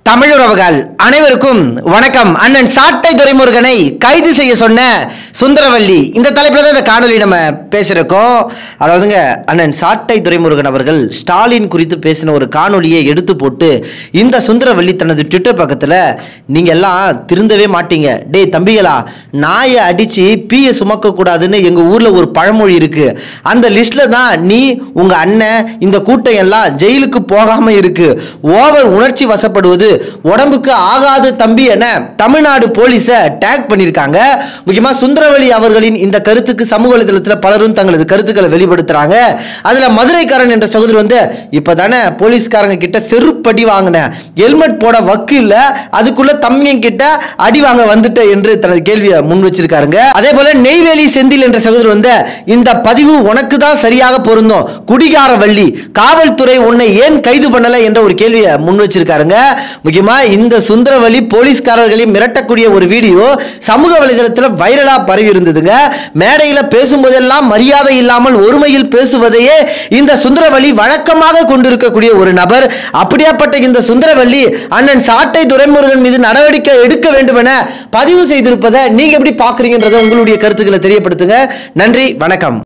தமிழுறவுகள் அனைவருக்கும் வணக்கம். அண்ணன் சாட்டை துரைமுருகனை கைது செய்ய சொன்ன சுந்தரவல்லி, இந்த தலைப்பில் தான் இந்த காணொலி நம்ம பேசியிருக்கோம். அதாவதுங்க, அண்ணன் சாட்டை துரைமுருகன் அவர்கள் ஸ்டாலின் குறித்து பேசின ஒரு காணொலியை எடுத்து போட்டு இந்த சுந்தரவல்லி தனது ட்விட்டர் பக்கத்தில் நீங்கள் எல்லாம் திருந்தவே மாட்டீங்க, டே தம்பிகளா, நாயை அடித்து பீயை சுமக்கக்கூடாதுன்னு எங்கள் ஊரில் ஒரு பழமொழி இருக்கு, அந்த லிஸ்ட்ல தான் நீ உங்கள் அண்ணன் இந்த கூட்டம் எல்லாம் ஜெயிலுக்கு போகாமல் இருக்கு, ஓவர் உணர்ச்சி வசப்படுவது உடம்புக்கு ஆகாது தம்பி என தமிழ்நாடு போலீஸ டேக் பண்ணிருக்காங்க. முக்கியமா சுந்தரவல்லி அவர்களின் இந்த கருத்துக்கு சமூக வலைதளத்தில் பலரும் தங்களது கருத்துக்களை வெளிப்படுத்துறாங்க. அதுல மதுரைக்காரன் என்ற சகோதரர் வந்து, இப்பதானே போலீஸ்காரங்க கிட்ட செருப்படி வாங்கின, ஹெல்மெட் போட வக்கு இல்ல, அதுக்குள்ள தம்பிங்க கிட்ட அடி வாங்க வந்துட்ட என்று தனது கேள்வியை முன் வச்சிருக்காருங்க. அதே போல நெய்வேலி செந்தில் என்ற சகோதரர் வந்து, இந்த பதிவு உனக்கு தான் சரியாக பொருந்தும், குடிகார வள்ளி, காவல்துறை உன்னை ஏன் கைது பண்ணல என்ற ஒரு கேள்வியை முன் வச்சிருக்காருங்க. முக்கியமா இந்த சுந்தரவல்லி போலீஸ்காரர்களை மிரட்டக்கூடிய ஒரு வீடியோ சமூக வலைதளத்தில் வைரலா பரவி இருந்ததுங்க. மேடையில் பேசும்போதெல்லாம் மரியாதை இல்லாமல் ஒருமையில் பேசுவதையே இந்த சுந்தரவல்லி வழக்கமாக கொண்டிருக்கக்கூடிய ஒரு நபர். அப்படியாப்பட்ட இந்த சுந்தரவல்லி அண்ணன் சாட்டை துரைமுருகன் மீது நடவடிக்கை எடுக்க வேண்டும் என பதிவு செய்திருப்பதை நீங்க எப்படி பாக்குறீங்கன்றதை உங்களுடைய கருத்துக்களை தெரியப்படுத்துங்க. நன்றி, வணக்கம்.